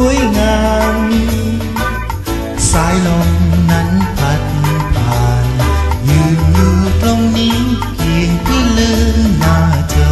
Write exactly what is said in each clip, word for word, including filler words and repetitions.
วยงามสายลมนั้นพัดผ่านยืนอยู่ตรงนี้เพียงเพื่อลืมหน้าเธอ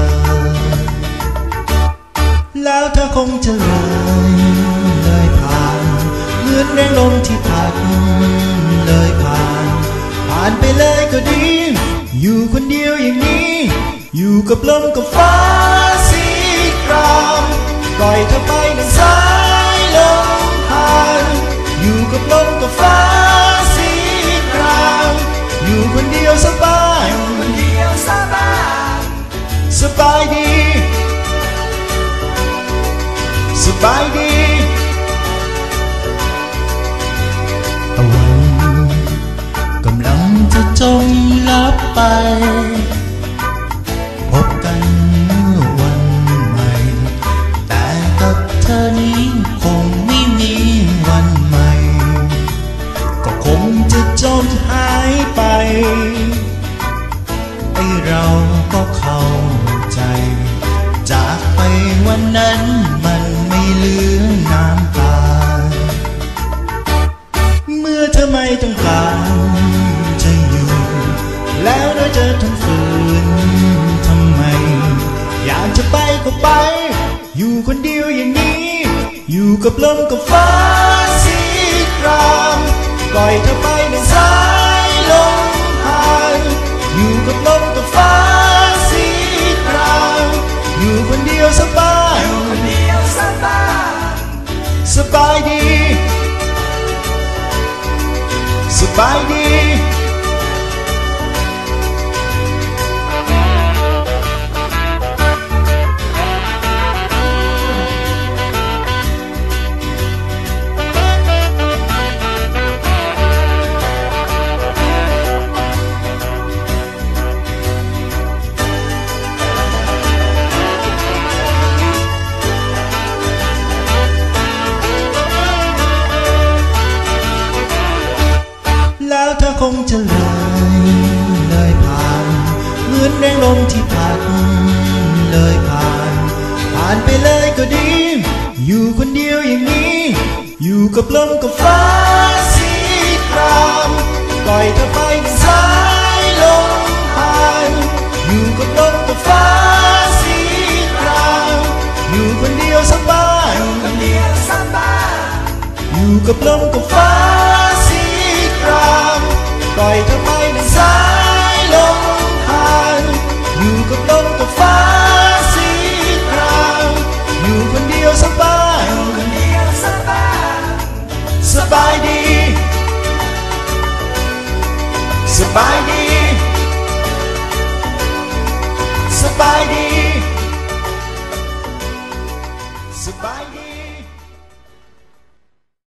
แล้วเธอคงจะเลยเลยผ่านเหมือนแรงลมที่พัดเลยผ่านผ่านไปเลยก็ดีอยู่คนเดียวอย่างนี้อยู่กับลมกับฟ้าสีครามปล่อยเธอไปดังสายลมผ่านอยู่กับลมกับฟ้าสีครามอยู่คนเดียวสบายคนเดียวสบายสบายดีสบายดีตะวันกำลังจะจมลับไปพบกันเมื่อวันใหม่แต่กับเธอนี้คงไม่มีวันใหม่ก็คงจะจมหายไปไอเราก็เข้าใจจากไปวันนั้นมันไม่เหลือน้ำตาเมื่อเธอไม่ต้องการจะอยู่แล้วเราจะทนฝืนทำไมอยากจะไปก็ไปอยู่คนเดียวอย่างนี้อยู่กับลมกับฟ้าสีครามปล่อยเธอไปในสายลมผ่านอยู่กับลมกับฟ้าสีครามอยู่คนเดียวสบายคนเดียวสบายสบายดีสบายดีแล้วเธอคงจะเลยเลยผ่านเหมือนแรงลมที่พัดเลยผ่านผ่านไปเลยก็ดีอยู่คนเดียวอย่างนี้อยู่กับลมกับฟ้าสีครามปล่อยเธอไปดังสายลมผ่านอยู่กับลมกับฟ้าสีครามอยู่คนเดียวสบายคนเดียวสบายอยู่กับลมกับฟ้าสีครามปล่อยเธอไปดังสายลมผ่านอยู่กับลมกับฟ้าสีครามอยู่คนเดียวสบายคนเดียวสบายสบายดีสบายดีสบายดี